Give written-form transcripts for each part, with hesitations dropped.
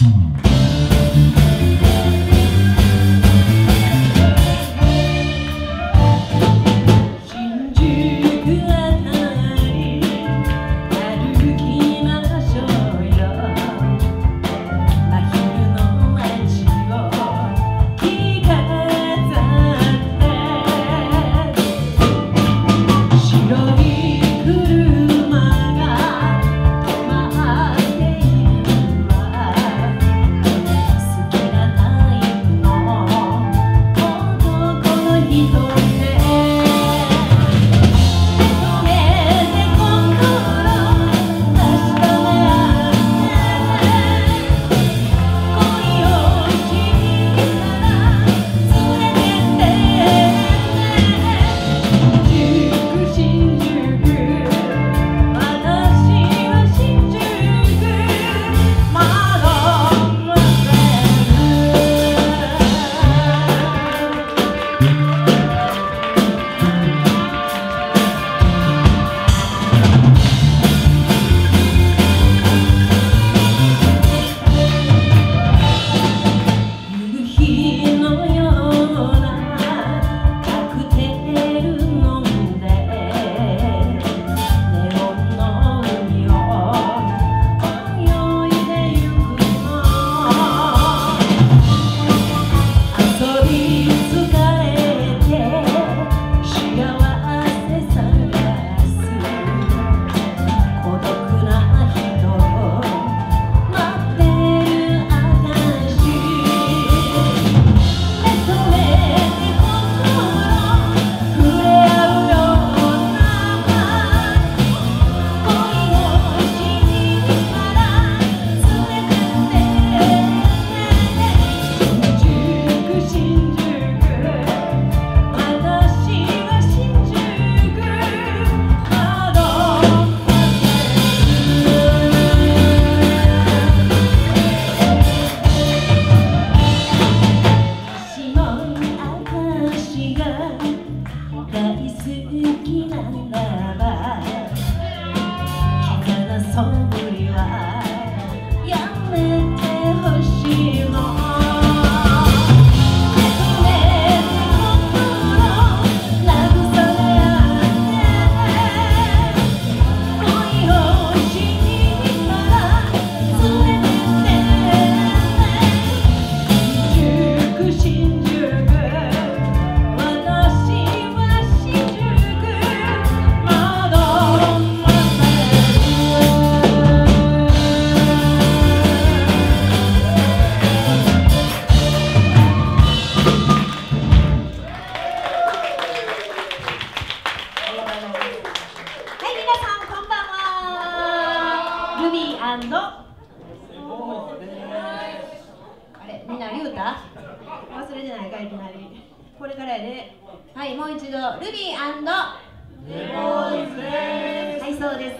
これからやで、はい、もう一度ルビー&レボーズです。はい、そうです。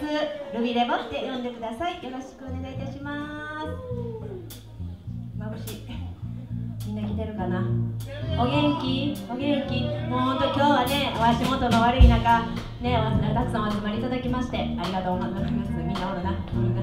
ルビーレボって呼んでください。よろしくお願いいたします。眩しい。みんな来てるかな。お元気？お元気？もう本当今日はね、お足元の悪い中、ね、たくさんお集まりいただきましてありがとうございます。みんなおるな。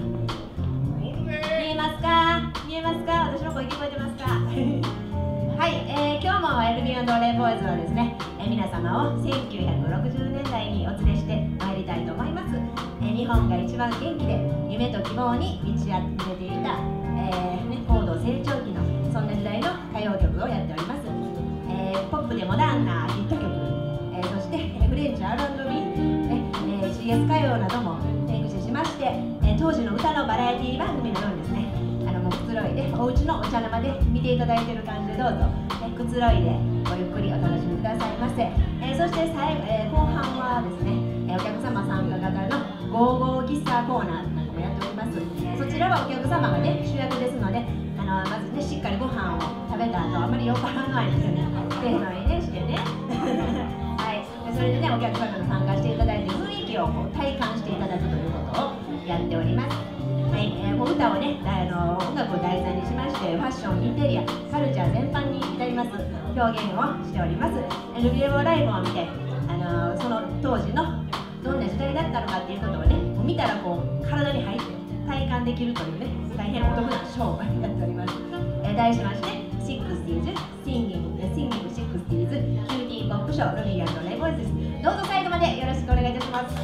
見えますか？見えますか？私の声聞こえてますか？はい、今日もルビー&レボーズはですね、皆様を1960年代にお連れしてまいりたいと思います。日本が一番元気で夢と希望に満ち溢れていた、高度成長期のそんな時代の歌謡曲をやっております。ポップでモダンなヒット曲、そしてフレンチ R&B、CS 歌謡なども駆使しまして、当時の歌のバラエティ番組のようにですね、くつろいでお家のお茶の間で見ていただいている感じでどうぞ、くつろいでごゆっくりお楽しみくださいませ。そして後半はですね、お客様参加型のゴーゴー喫茶コーナーなんかもやっております。そちらはお客様がね主役ですので、まずねしっかりご飯を食べた後あまり酔っ払わないですよね。丁寧にねしてねはい、それでねお客様に参加していただいて雰囲気を体感していただくということをやっております。はい、歌をね、音楽を題材にしまして、ファッション、インテリア、カルチャー全般に至ります表現をしております。ルビエボライブを見て、その当時のどんな時代だったのかっていうことをね、見たらこう体に入って体感できるというね、大変お得なショーをやっております。題しまして、60s Singing 60s キューティーポップショールビー&レイボーイズです。どうぞ最後までよろしくお願いいたします。はい、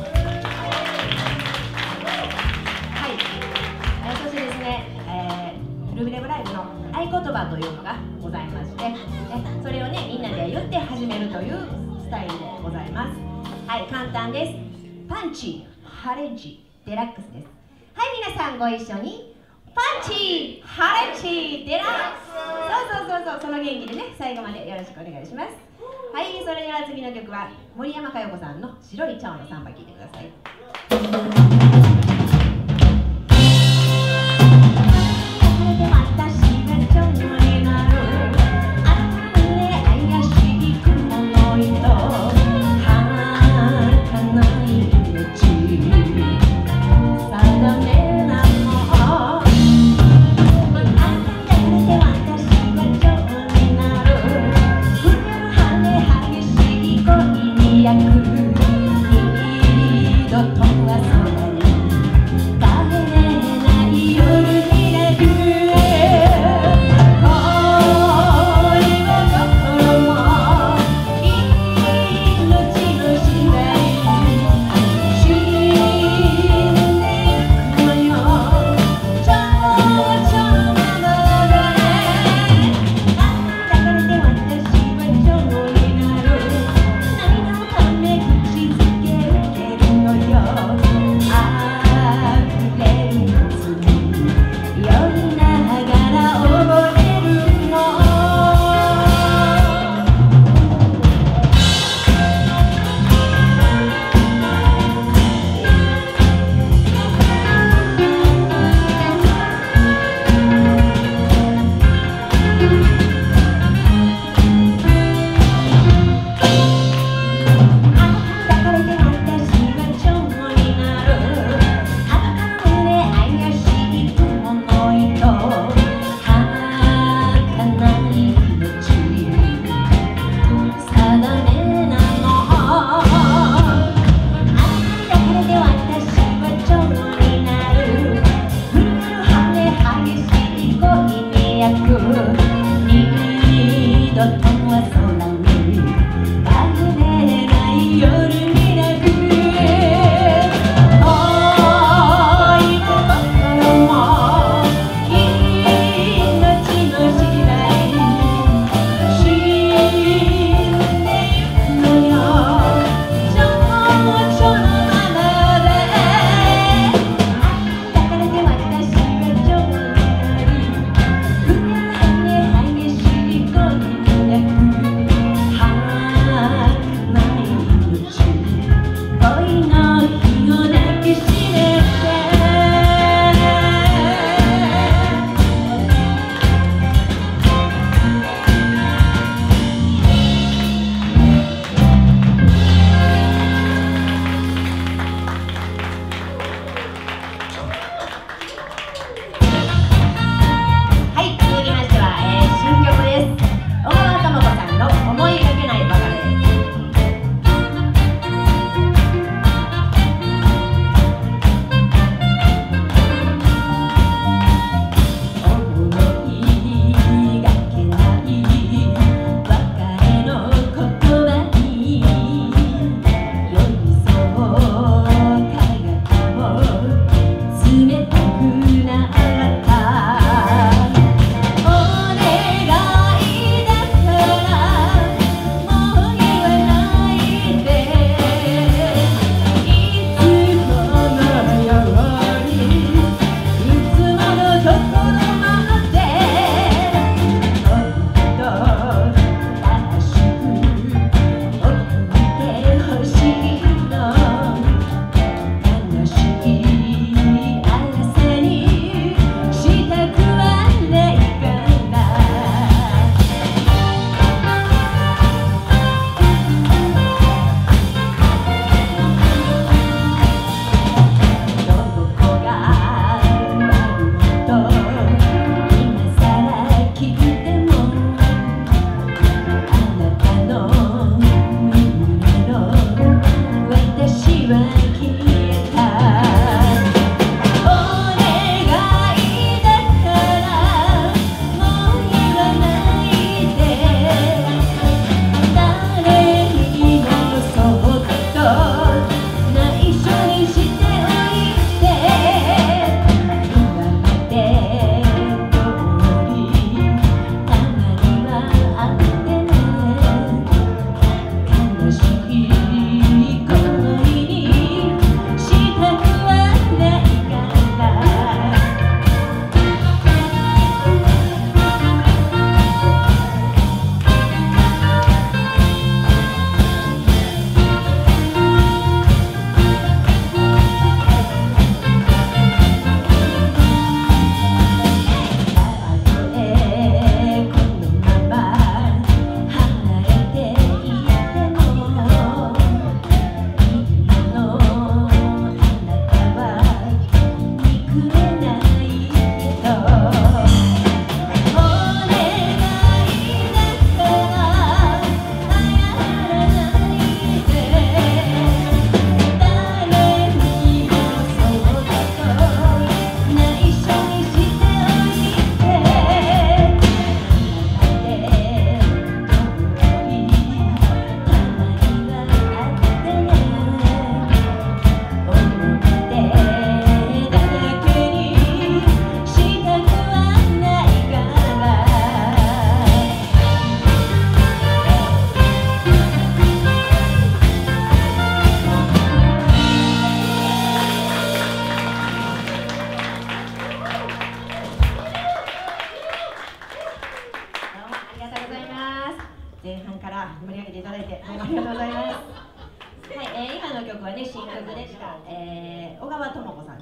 そしてですね、ルビレブライブの合言葉というのがございまして、それをね、みんなで言って始めるというスタイルでございます。はい、簡単です。パンチ、ハレンジ、デラックスです。はい、皆さんご一緒に。パンチ、ハレンジ、デラックス。そう、その元気でね、最後までよろしくお願いします。はい、それでは次の曲は森山佳代子さんの白い蝶のサンバ聴いてください。二度とはそれ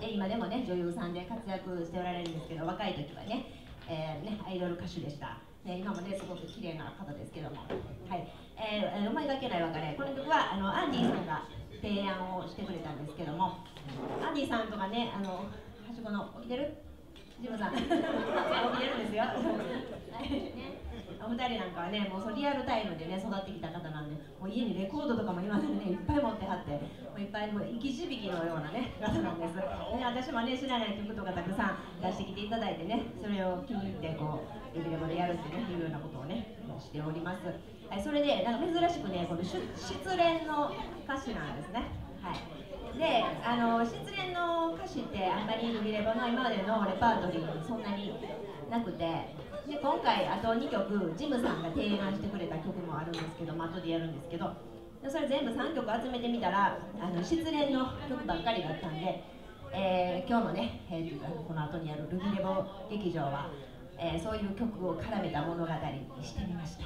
今でもね女優さんで活躍しておられるんですけど、若い時はね、アイドル歌手でした。今もねすごく綺麗な方ですけども、はい、思いがけない別れ。この曲はアンディさんが提案をしてくれたんですけども、アンディさんとかね、はしごの起きてるジムさん起きてるんですよ。ね、お二人なんかはね、もうリアルタイムでね育ってきた方なんで、もう家にレコードとかも今までねいっぱい持ってはって、もういっぱいもう生き字引のようなね方なんです。で私もね知らない曲とかたくさん出してきていただいてね、それを気に入ってこうレベルでやるっていうようなことをねしております。はい、それでなんか珍しくねこの失恋の歌詞なんですね。はい。で失恋の歌詞ってあんまりルビレボの今までのレパートリーにそんなになくて、で今回あと2曲ジムさんが提案してくれた曲もあるんですけど、後でやるんですけど、それ全部3曲集めてみたら失恋の曲ばっかりだったんで、今日のね、この後にやるルビレボ劇場は、そういう曲を絡めた物語にしてみました。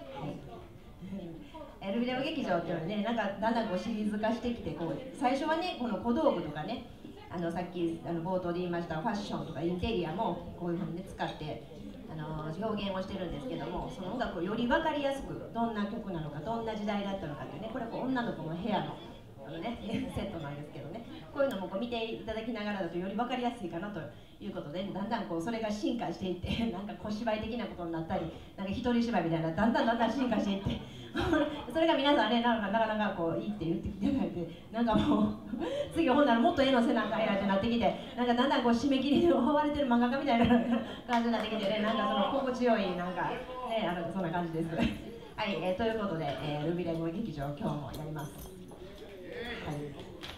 はい、ルビレボ劇場っていうのはね、なんかだんだんこうシリーズ化してきて、こう最初はねこの小道具とかね、さっき冒頭で言いましたファッションとかインテリアもこういうふうに、ね、使って表現をしてるんですけども、その音楽をより分かりやすくどんな曲なのか、どんな時代だったのかっていうね、これはこう女の子の部屋のセットなんですけどね、こういうのもこう見ていただきながらだとより分かりやすいかなということで、だんだんこうそれが進化していって、なんか小芝居的なことになったり、なんか一人芝居みたいな、だんだん進化していってそれが皆さんね、なかなかこういいって言ってきていただいて、なんかもう次ほんならもっと絵の背なんかやってなってきて、なんかだんだんこう締め切りで追われてる漫画家みたいな感じになってきてね、なんかその心地よいなんかね、そんな感じですはい、ということで、ルビレボ劇場今日もやります。はい、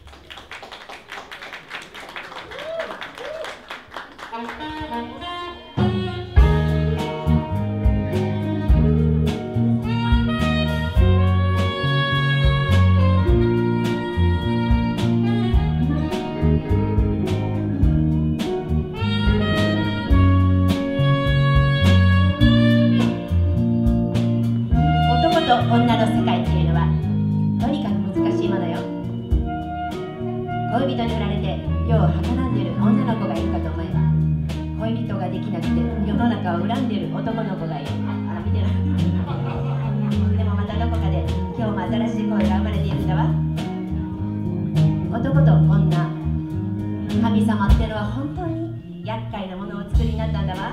女の世界っていうのはとにかく難しいものよ。恋人に振られて世をはかなんでいる女の子がいるかと思えば、恋人ができなくて世の中を恨んでいる男の子がいる。見てないでもまたどこかで今日も新しい恋が生まれているんだわ。男と女、神様ってのは本当に厄介なものを作りになったんだわ。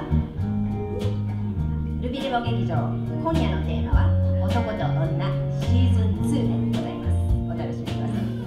ルビレボ劇場、今夜のテーマは男と女シーズン2でございます。お楽しみください。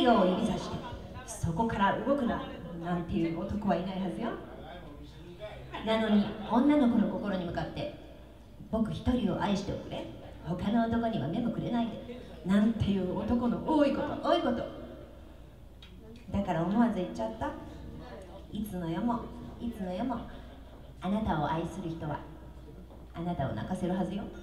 陽を指さしてそこから動くななんていう男はいないはずよ。なのに女の子の心に向かって僕一人を愛しておくれ、他の男には目もくれないでなんていう男の多いこと多いこと。だから思わず言っちゃった。いつの世もいつの世もあなたを愛する人はあなたを泣かせるはずよ。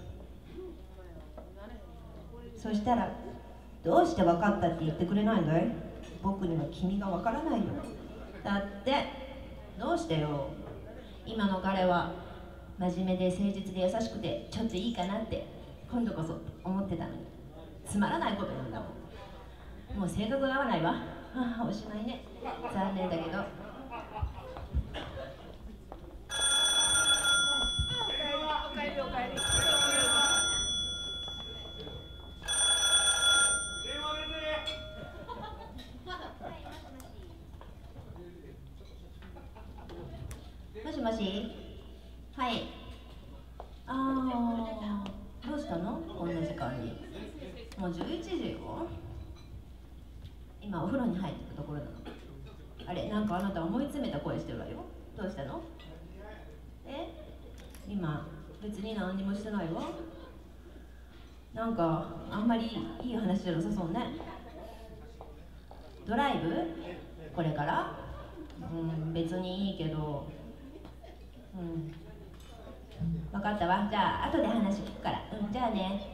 そしたらどうして分かったって言ってくれないんだい。僕には君が分からないよ。だってどうしてよ。今の彼は真面目で誠実で優しくてちょっといいかなって今度こそ思ってたのにつまらないこと言うんだもん。もう性格が合わないわ。ああおしまいね。残念だけど。 おかえりおかえり。 もしもし。はい。ああ、どうしたのこんな時間に。もう11時よ。今お風呂に入ってたところなの。あれ、なんかあなた思い詰めた声してるわよ。どうしたの？今別に何にもしてないわ。なんかあんまりいい話じゃなさそうね。ドライブ？これから？別にいいけど。分かったわ。じゃあ後で話聞くから。じゃあね。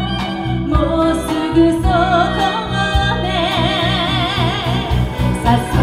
もうすぐそこまで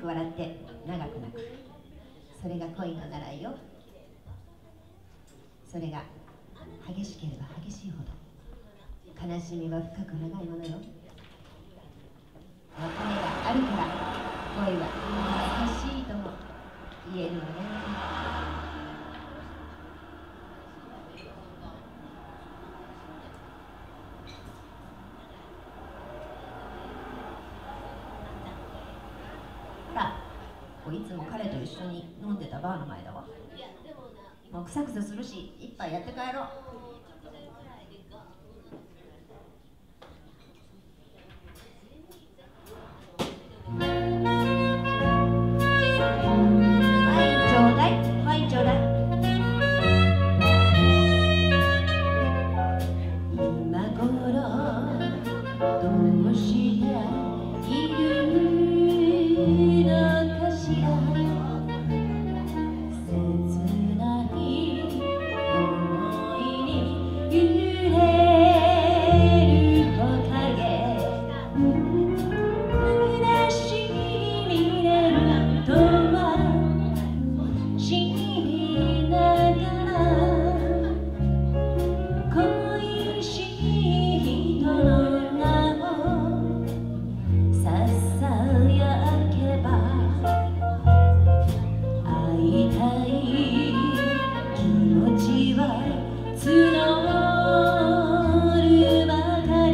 笑って長く泣く、それが恋の習いよ。それが激しければ激しいほど悲しみは深く長いものよ。別れがあるから恋は難しいとも言えるわね。いつも彼と一緒に飲んでたバーの前だわ。もうクサクサするし一杯やって帰ろう。はいちょうだい、はいちょうだい。今頃どうしているのかしら。切ない想いに揺れる木陰、虚しい未練とは知りながら、恋しい人の名をささやけば、会いたい気持ちは募るばかり。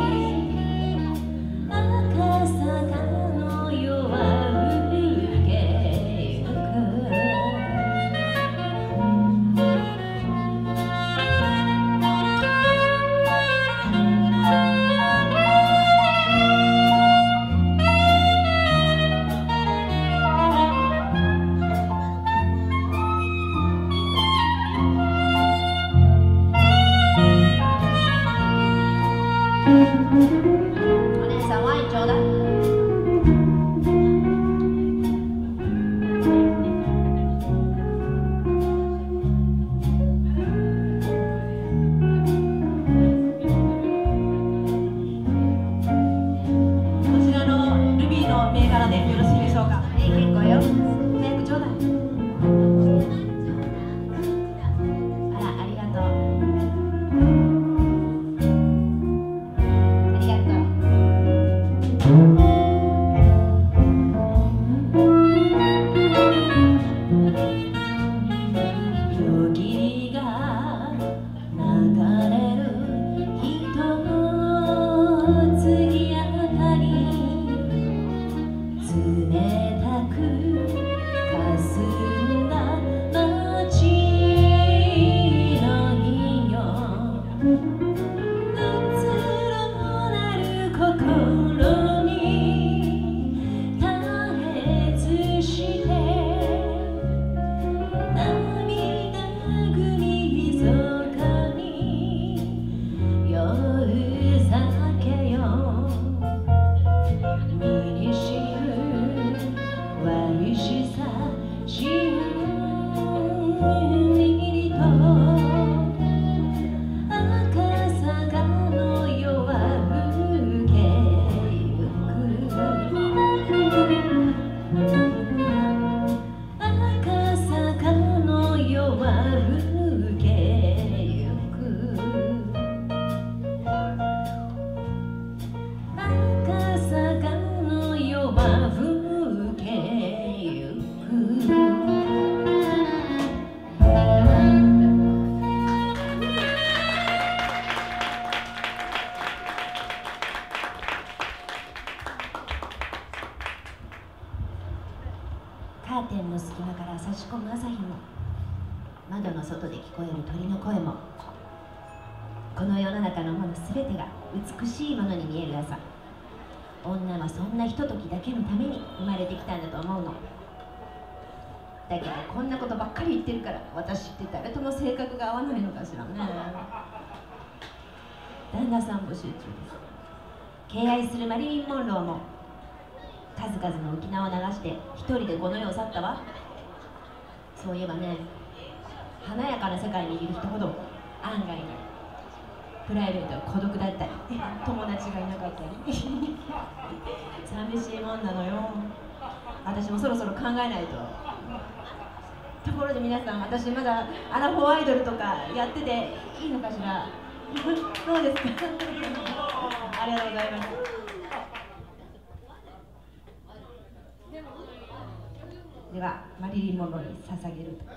赤坂の夜は更けゆく。お姉さんワインちょうだい。こちらのルビーの銘柄でよろしいでしょうか。結構よ。早くちょうだい。あら、ありがとう。ありがとう。夜霧が流れるひとつきあたり、冷たくかすんだ街の日よ。うつろなる心に絶えずして涙ぐみそかに酔う酒よ。身にしむわびしさしんみりと、赤坂の夜は更けゆく。赤坂の夜は更けゆく。赤坂の夜は更けゆく。カーテンの隙間から差し込む朝日も、窓の外で聞こえる鳥の声も、この世の中のものすべてが美しいものに見える朝。女はそんなひとときだけのために生まれてきたんだと思うの。だけどこんなことばっかり言ってるから、私って誰とも性格が合わないのかしらね。旦那さん募集中です。敬愛するマリリン・モンローも数々の浮き名を流して一人でこの世を去ったわ。そういえばね、華やかな世界にいる人ほど案外にプライベートは孤独だったり友達がいなかったり寂しいもんなのよ。 私もそろそろ考えないと。ところで皆さん、私まだアラフォーアイドルとかやってていいのかしら。どうですか。ありがとうございます。ではマリリン・モンローに捧げると。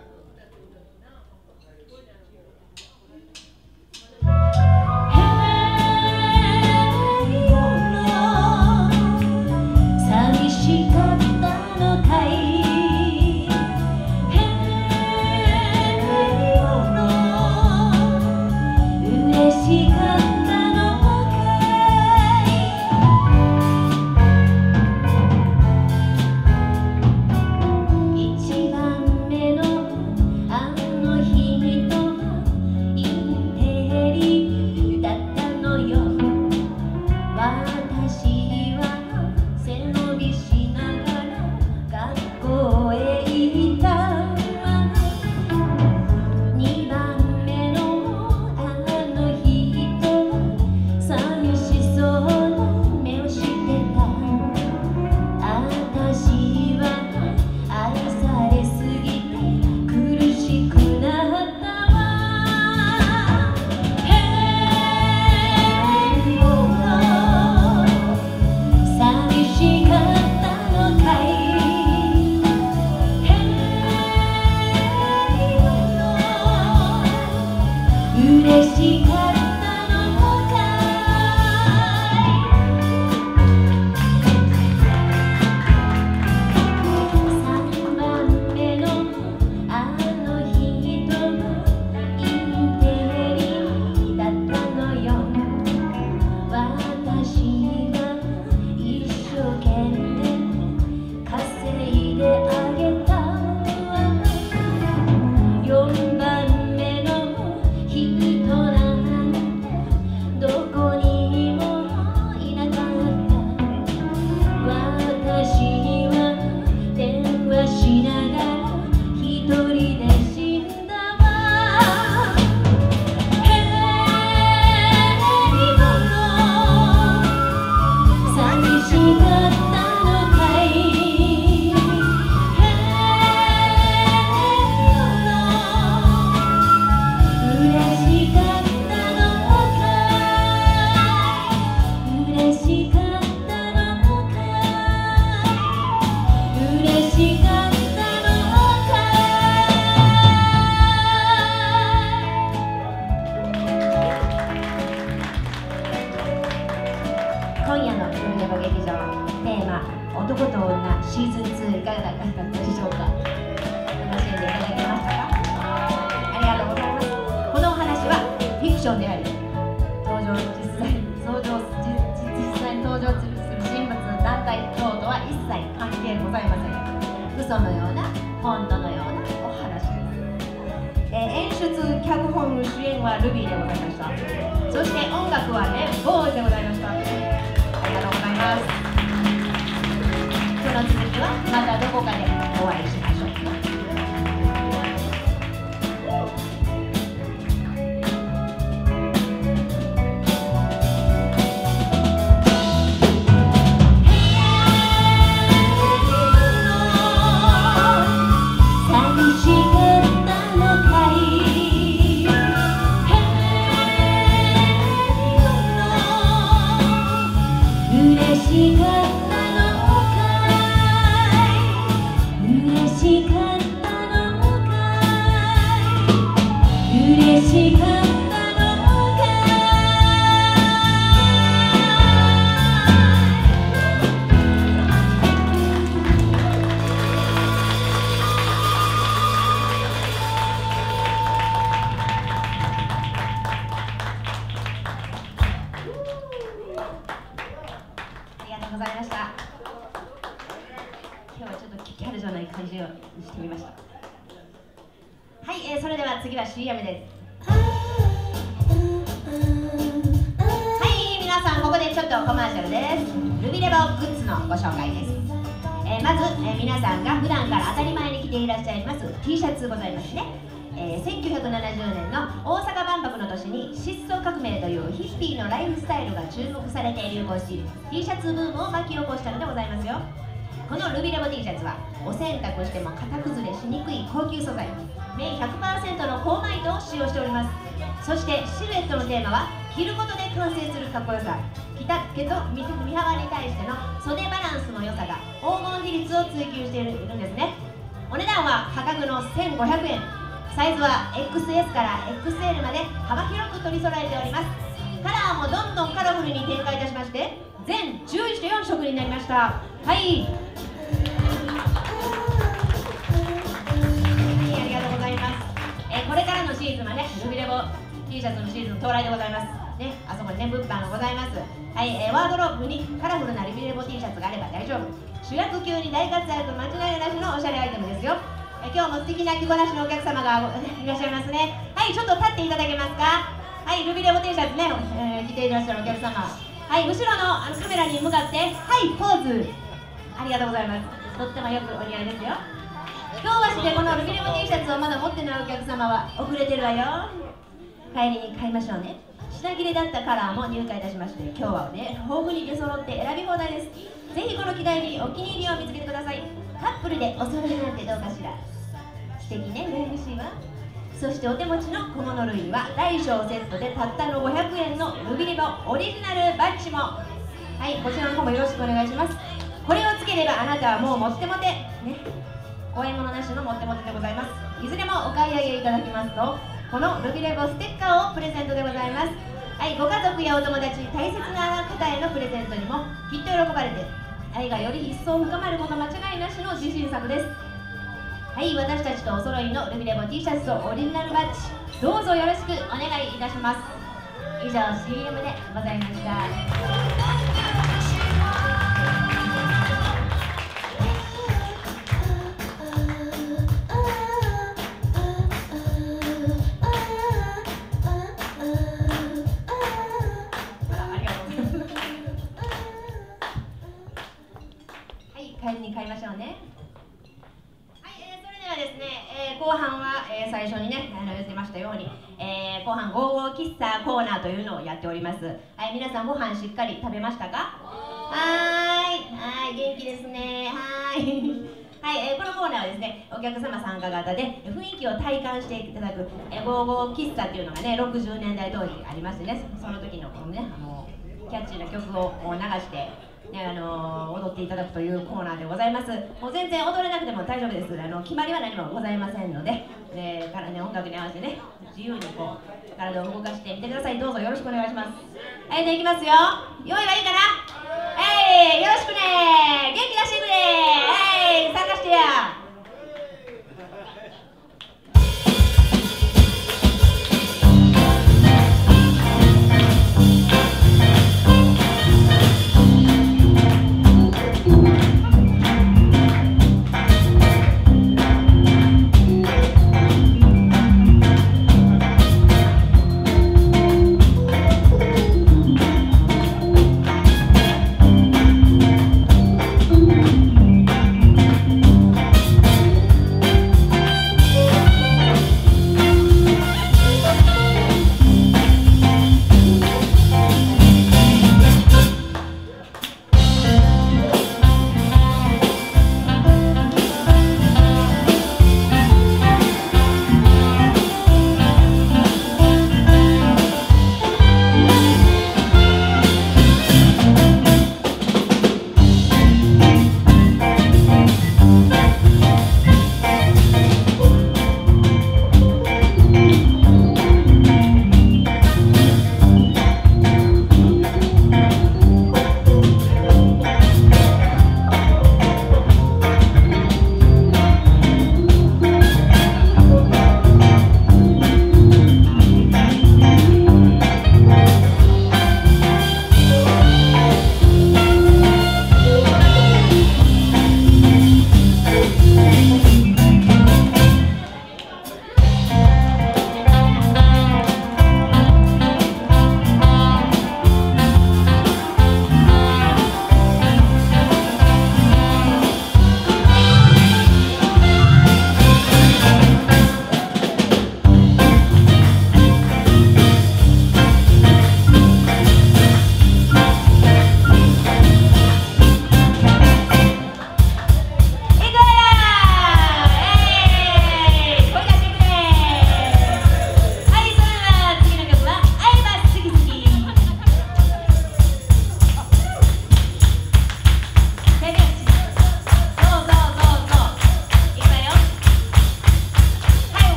寂しかったのかい。嬉しかったのかい。一番目のあの人はインテリだったのよ。私は背伸びしながら学校へ行ったわ。2番目のあの人は寂しそうな目をしてた。私は愛されすぎて苦しくなったわ。寂しかったのかい。嬉しかったのかい。3番目のあの人はインテリだったのよ。私は一生懸命稼いであげたわ。4番目の人なんてどこにもいなかった。私は電話しながら一人で死んだわ。寂しかったのかい。嬉しかったのかい。嬉しかったのかい。嬉しかったのかい。今夜のルミネボ劇場テーマ「男と女シーズン2」いかがだったでしょうか。楽しんでいただけましたか。ありがとうございます。このお話はフィクションであり、実際に登場する人物、団体等とは一切関係ございません。嘘のような本当のようなお話です。演出、脚本、主演はルビーでございました。そして音楽はね、ボーイでございました。ありがとうございます。その続きはまたどこかでお会いしましょう。ございました。今日はちょっとキャルじゃない感じをしてみました。はい、それでは次は CM です。はい、皆さんここでちょっとコマーシャルです。ルビレボグッズのご紹介です。まず、皆さんが普段から当たり前に着ていらっしゃいます T シャツございますね。1970年の大阪万博の年に疾走革命というヒッピーのライフスタイルが注目されて流行し T シャツブームを巻き起こしたのでございますよ。 このルビレボ T シャツはお洗濯しても型崩れしにくい高級素材綿 100% の高マイトを使用しております。そしてシルエットのテーマは着ることで完成するかっこよさ、着丈と身幅に対しての袖バランスの良さが黄金比率を追求しているんですね。お値段は価格の1500円、サイズは XS から XL まで幅広く取り揃えております。カラーもどんどんカラフルに展開いたしまして全11種4色になりました。はい、ありがとうございます。これからのシーズンはね、ルビレボ T シャツのシーズン到来でございますね。あそこにね、物販がございます。はい、ワードローブにカラフルなルビレボ T シャツがあれば大丈夫。主役級に大活躍間違いなしのおしゃれアイテムですよ。今日も素敵な着こなしのお客様がいらっしゃいますね。はい、ちょっと立っていただけますか。はい、ルビレボ T シャツね、着ていらっしゃるお客様、はい、後ろのカメラに向かって、はい、ポーズありがとうございます。とってもよくお似合いですよ。今日はしてこのルビレボ T シャツをまだ持ってないお客様は遅れてるわよ。帰りに買いましょうね。品切れだったカラーも入荷いたしまして、今日はね、豊富に出揃って選び放題です。ぜひこの機会にお気に入りを見つけてください。カップルでお揃いなんてどうかしら。素敵ね、羨ましいわ。そしてお手持ちの小物類には大小セットでたったの500円のルビレボオリジナルバッジも。はい、こちらの方もよろしくお願いします。これをつければあなたはもうもってもてね、怖いものなしのもってもてでございます。いずれもお買い上げいただきますとこのルビレボステッカーをプレゼントでございます。はい、ご家族やお友達、大切な方へのプレゼントにもきっと喜ばれて愛がより一層深まること間違いなしの自信作です。はい、私たちとお揃いのルビレボ T シャツとオリジナルバッジ、どうぞよろしくお願いいたします。以上 CM でございました。帰りに買いましょうね。はい、それではですね、後半は、最初にね言ってましたように、後半55喫茶コーナーというのをやっております。はい、皆さんご飯しっかり食べましたか？はい、元気ですね。はい、このコーナーはですね、お客様参加型で雰囲気を体感していただく55喫茶っていうのがね、60年代当時ありましてね、その時のこのね、キャッチーな曲を流して踊っていただくというコーナーでございます。もう全然踊れなくても大丈夫です。決まりは何もございませんので、からね、音楽に合わせてね、自由にこう体を動かしてみてください。どうぞよろしくお願いします。はい、じゃあいきますよ。用意はいいかな？はい、よろしくね。元気出してくれ。はい、参加してや。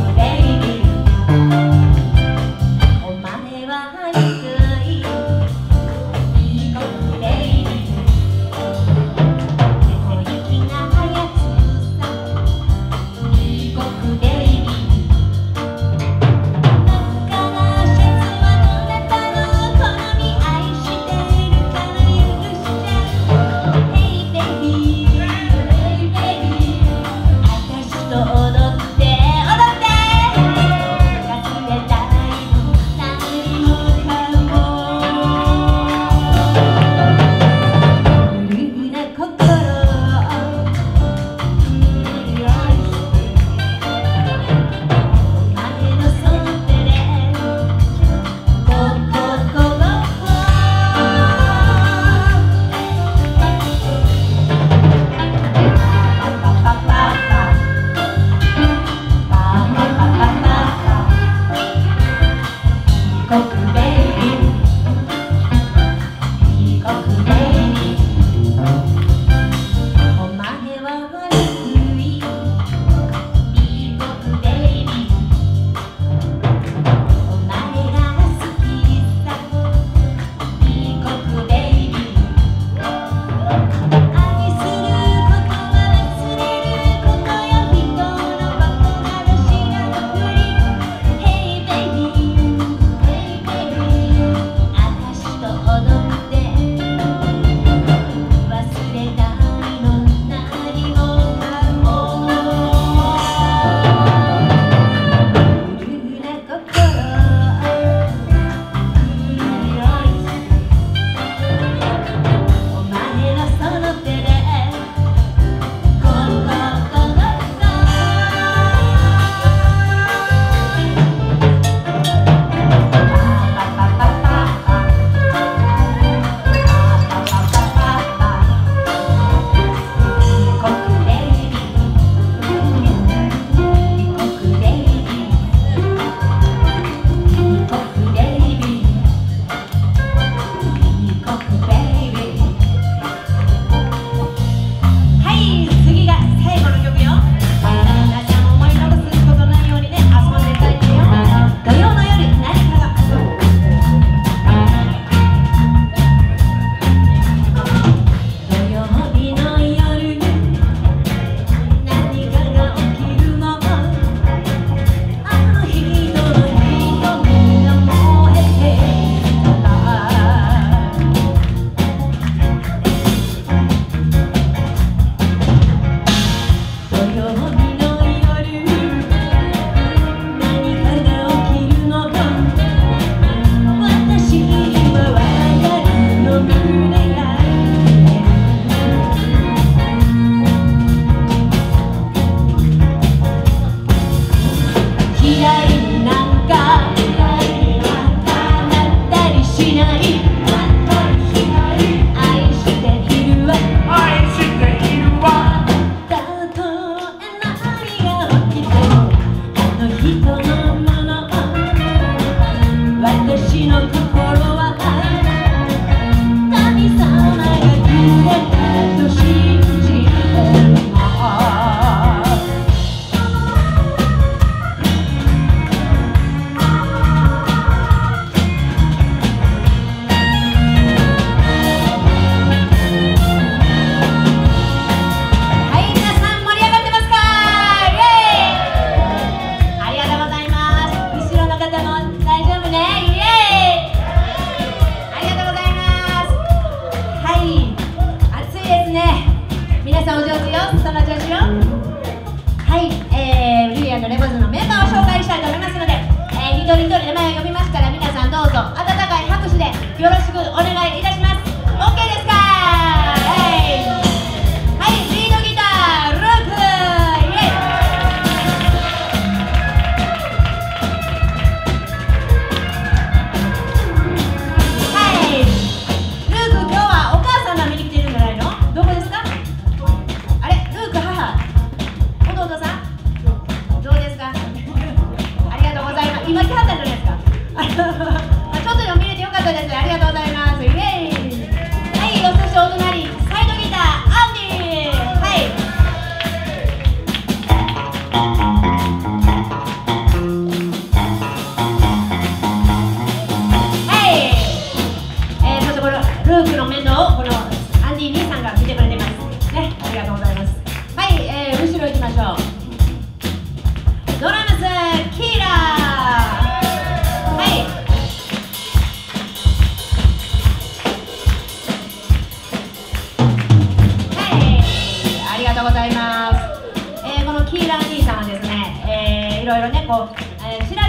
「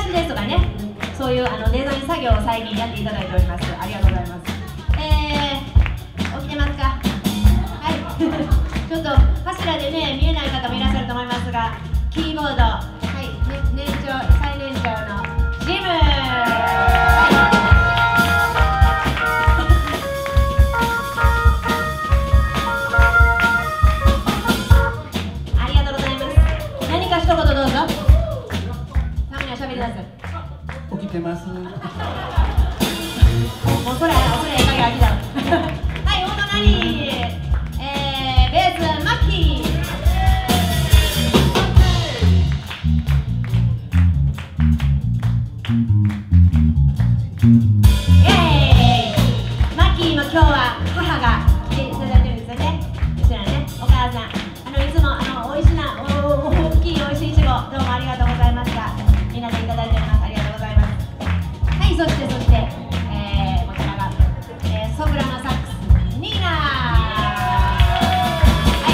ジですとかね、そういうデザイン作業を最近やっていただいております。ありがとうございます。起きてますか？はいちょっと柱でね見えない方もいらっしゃると思いますが、キーボード、はい、ね、最年長のジム、ありがとうございます。何か一言どうぞ。たまには喋り出す。 起きてます。 もうそれ影飽きだろはい、大野何ベースマッキー、イエーイ。マッキーも今日は母が来ていただいてるんですよね。後ろにね、お母さん、いつもおいしな大きいおいしいいちご、どうもありがとうございました。みんなでいただいております。ありがとうございます。はい、そしてこちらが、ソプラノサックスニーナ、はい、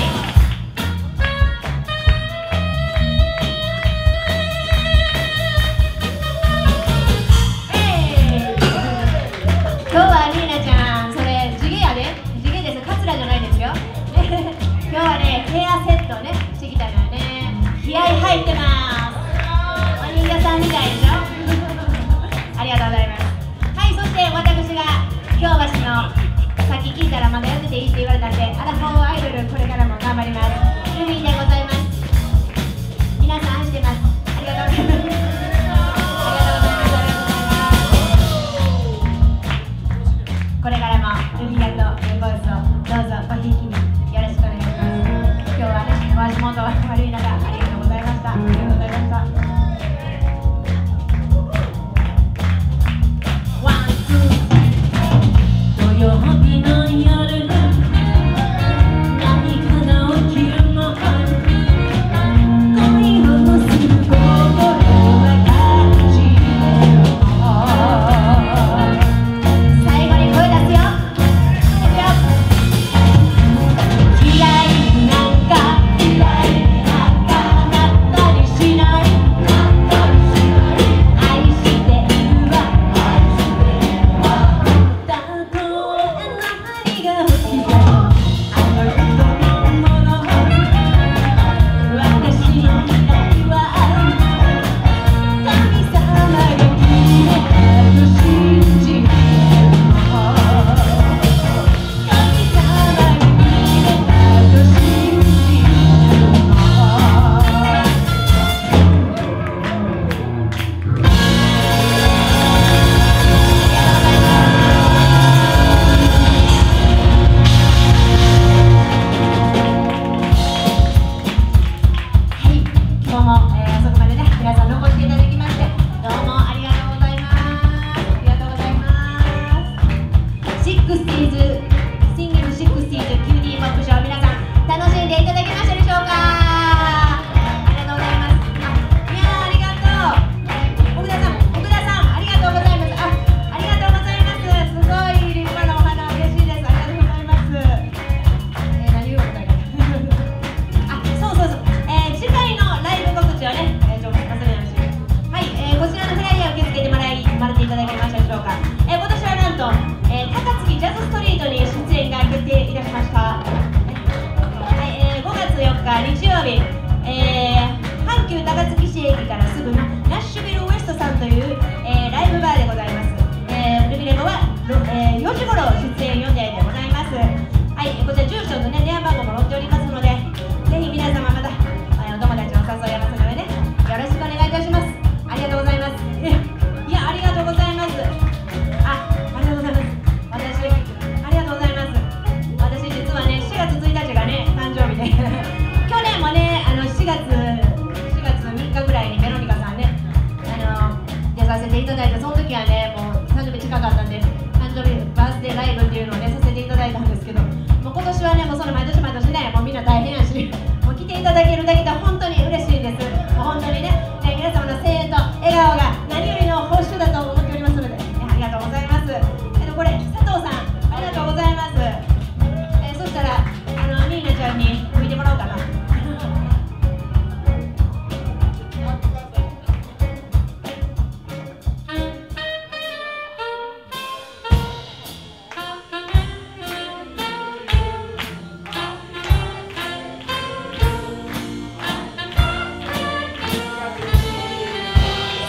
今日はニーナちゃん、それ地毛やで、地毛です、カツラじゃないですよ今日はね、ヘアセットをねしてきたのよね。気合い入ってます。お人形さんみたいでしょありがとうございます。はい、そして私が京橋の、さっき聞いたらまだやってていいって言われたんで、アラフォーアイドル、これからも頑張ります。ルミーでございます。皆さん愛してます。ありがとうございます。これからもルミーとレポーズをどうぞごひいきによろしくお願いします。今日はね、お足元悪い中、ありがとうございました。ありがとうございました。土曜日の夜、何かが起きるの、恋をする心は感じるの。最後に声出すよ。嫌いなんかなったりしない。愛してるわ。たとえ何が起きてもあの人のもの、私の未来は神様が決めたと信じてるの。神様が決めたと信じてるの。はい、今日も、遅くまでね、皆さん残していただきまして、どうもありがとうございます。ありがとうございます。60s、シングル 60s キューティーポップショー、皆さん楽しんでいただけましたでしょうか。ありがとうございます。いやー、ありがとう。奥田さん、ありがとうございます。ありがとうございます。すごい立派なお花、嬉しいです。ありがとうございます。何言うことないかなそう、次回のライブ告知をね、ちょっと忘れないし、はい、こちらのフライヤーを受け付けてもらっていただけましたでしょうか。今年はなんと、高槻ジャズストリートに出演が決定いたしました。はい、5月4日日曜日、阪急高槻市駅からすぐのナッシュビルウエストさんという、ライブバーでございます。ルミレボは、4時頃出演予定でございます。はい、こちら住所とね、電話番号も載っておりますので、ぜひ皆様また、お友達のお誘い合わせの上ね、よろしくお願いいたします。ありがとうございます。いや、ありがとうございます。ありがとうございます。ありがとうございます。私実はね、4月1日がね、誕生日で去年もね、4月3日ぐらいにベロニカさんね、出させていただいて、その時はね、もう誕生日近かったんで、誕生日バースデーライブっていうのをね、させていただいたんですけど、もう今年はね、もうその毎年ね、もうみんな大変やし、もう来ていただけるだけで本当に嬉しいです。もう本当にね、皆様の声援と笑顔が何よりの報酬だと思っておりますので、ありがとうございます。これ、佐藤さん、ありがとうございます。そしたら、ニーナちゃんに吹いてもらおうかな。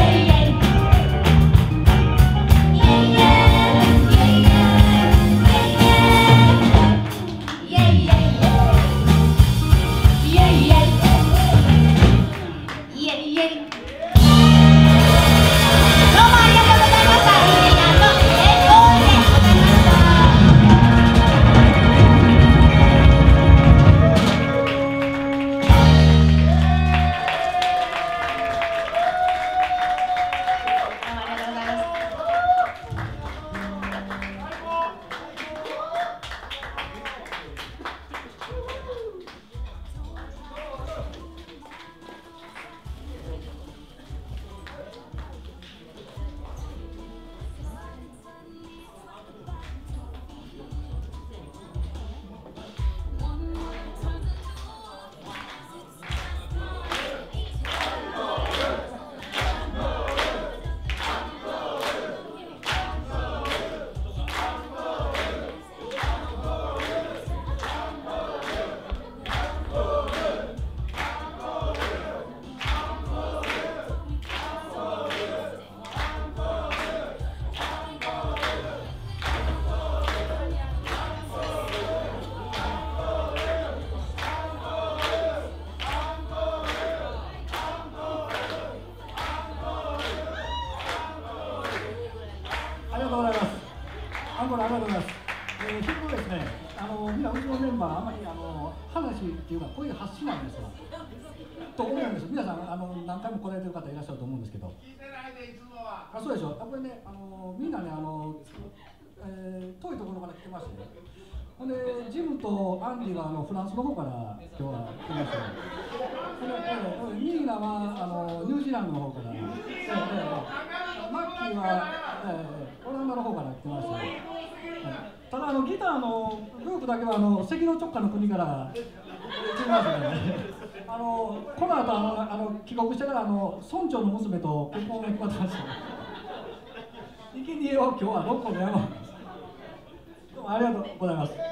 ありがとうございます。結局ですね、みんなうちのメンバー、あまり話っていうか、こういう発信なんですよ。と思うんです。皆さん、何回も来られてる方いらっしゃると思うんですけど。そうでしょ。これね、みんなね、遠いところから来てましてね。ほんで、ジムとアンディがフランスの方から今日は来ました。ミーナはニュージーランドの方から。マッキーは、オランダの方から来てまして、ただギターのグループだけは赤道直下の国から来てましたね。この後帰国してから村長の娘と結婚が決まってました。生贄を今日は6個でどうもありがとうございます。